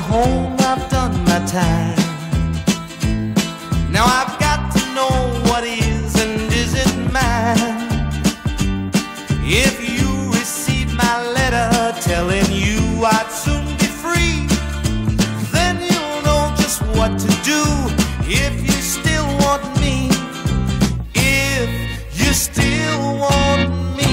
home, I've done my time. Now I've got to know what is and isn't mine. If you receive my letter telling you I'd soon be free, then you'll know just what to do if you still want me. If you still want me,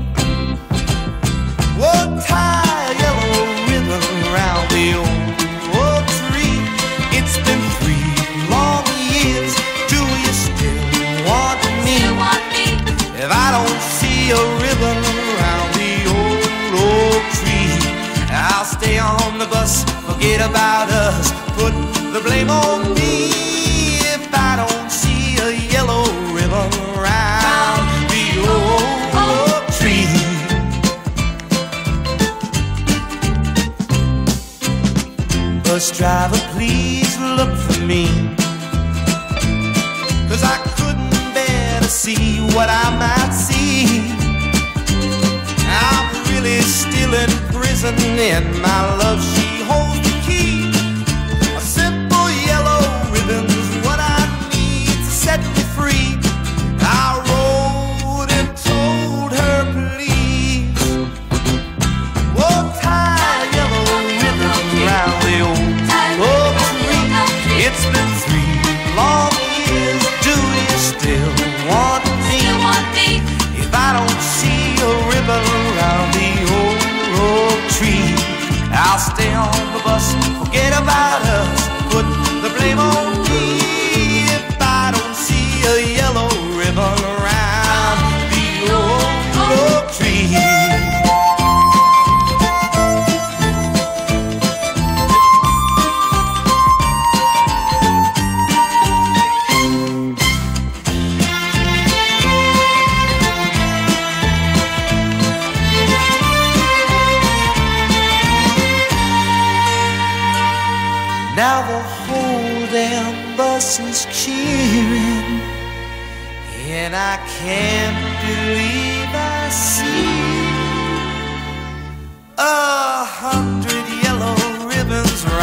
we'll tie a yellow ribbon around the old tree. It's been 3 long years. Do you still want me? If I don't see a ribbon around the old tree, I'll stay on the bus, forget about us, put the blame on me. If I don't see a yellow ribbon around the old tree. Bus driver, please look for me, 'cause I couldn't bear to see what I might see. I'm really still in prison, and my love, she holds the key. A simple yellow ribbon's what I need to set me free. I wrote and told her, please, we'll tie a yellow ribbon around the old tree. It's been 3 long years. Do you still want me? If I don't see a ribbon around the old tree, I'll stay on the bus, forget about us, put the blame on me. If I don't see a yellow ribbon around the old tree. Now the whole damn bus is cheering, and I can't believe I see 100 yellow ribbons